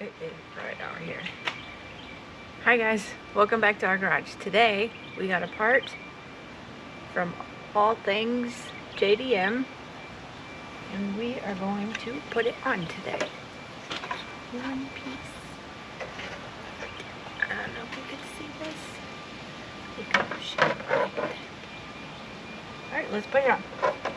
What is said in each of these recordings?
It is right over here. Hi guys, welcome back to our garage. Today we got a part from AllThingzJDM and we are going to put it on today. One piece. I don't know if you can see this. We can push it like that. Alright, let's put it on.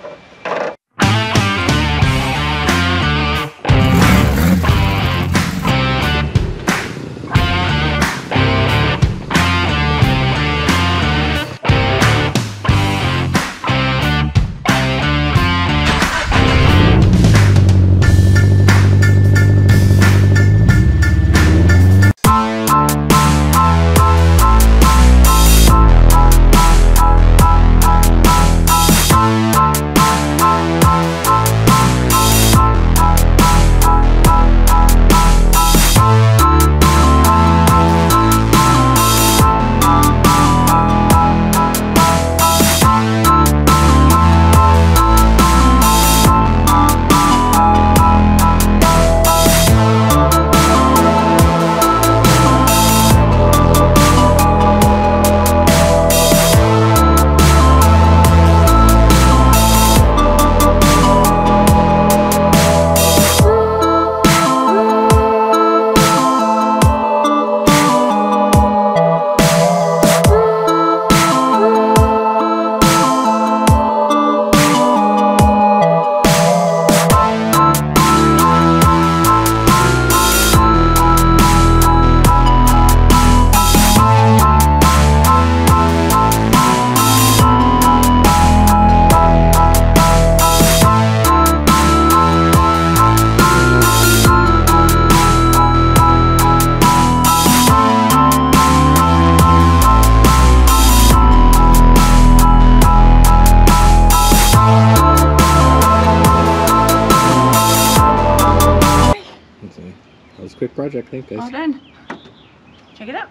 That was a quick project, thanks guys. All done. Check it out.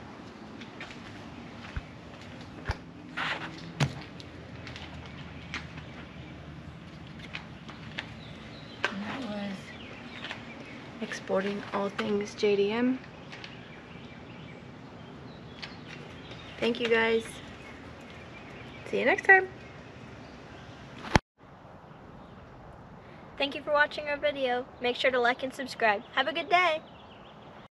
And that was exporting AllThingzJDM. Thank you guys. See you next time. Thank you for watching our video. Make sure to like and subscribe. Have a good day.